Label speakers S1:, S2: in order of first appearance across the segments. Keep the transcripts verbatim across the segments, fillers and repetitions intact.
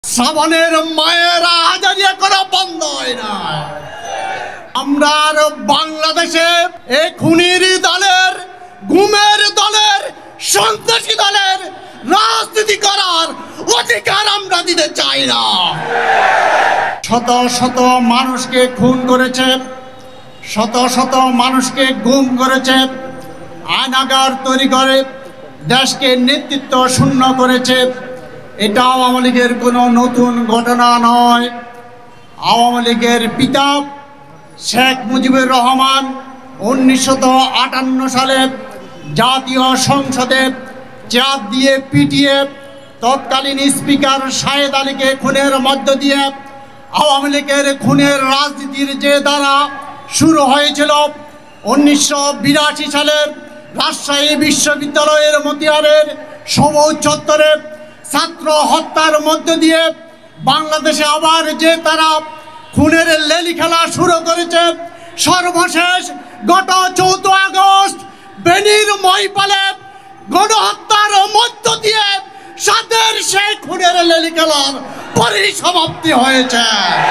S1: শ্রাবণের মায়েরা হাজারিয়া করা বন্ধ হয় না। আমরা বাংলাদেশে এই খুনির দলের, গুমের দলের, সন্ত্রাসী দলের রাজনীতি করার অধিকার আমরা দিতে চাই না। শত শত মানুষকে খুন করেছে, শত শত মানুষকে গুম করেছে, আয়নাগার তৈরি করে দেশকে নেতৃত্ব শূন্য করেছে। এটা আওয়ামী লীগের কোনো নতুন ঘটনা নয়। আওয়ামী লীগের পিতা শেখ মুজিবুর রহমান উনিশশো আটান্ন সালে জাতীয় সংসদে চাপ দিয়ে পিটিয়ে তৎকালীন স্পিকার শাহেদ আলীকে খুনের মধ্য দিয়ে আওয়ামী লীগের খুনের রাজনীতির যে ধারা শুরু হয়েছিল। উনিশশো বিরাশি সালের রাজশাহী বিশ্ববিদ্যালয়ের মতিয়ারের সবুজ চত্বরে ছাত্র হত্যার মধ্য দিয়ে বাংলাদেশে আবার যে তারা খুনের লেলি খেলা শুরু করেছে। সর্বশেষ গত চৌদ্দ আগস্ট বেনির মহিপালে গণহত্যার মধ্য দিয়ে সাদের সেই খুনের লেলি খেলার পরিসমাপ্তি হয়েছে।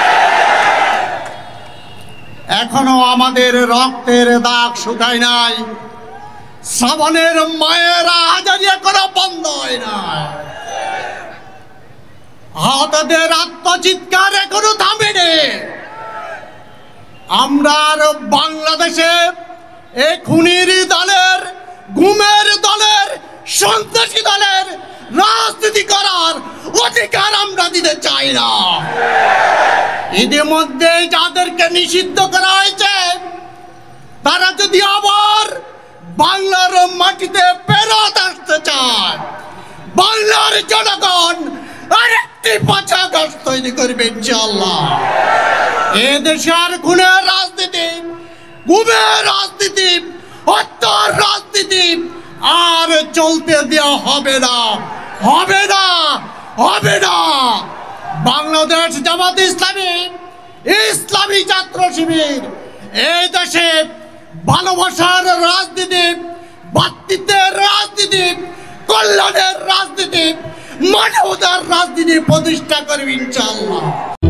S1: এখনো আমাদের রক্তের দাগ শুকায় নাই। শ্রাবণের মায়েরা হাজারিয়া করা বন্ধ হয় না। আহতদের আত্মচিৎকার এখনো থামেনি। আমরা বাংলাদেশে এই খুনির দলের, গুমের দলের, সন্ত্রাসী দলের রাজনীতি করার অধিকার আমরা দিতে চাই না। ইতিমধ্যে যাদেরকে নিষিদ্ধ করা হয়েছে তারা যদি আবার বাংলার মাটিতে ফেরত আসতে চায়, বাংলার জনগণ আরেকটি পাঁচ আগস্ট তৈরি করবে ইনশাআল্লাহ। এ দেশের খুনের রাজনীতি, গুমের রাজনীতি, হত্যার রাজনীতি আর চলতে দেওয়া হবে না, হবে না, হবে না। বাংলাদেশ জামাত ইসলামী, ইসলামী ছাত্র শিবির এই দেশে ভালোবাসার রাজনীতি, ভাতৃত্বের রাজনীতি, কল্যাণের রাজনীতি, মানবতার রাজনীতি প্রতিষ্ঠা করবে ইনশাআল্লাহ।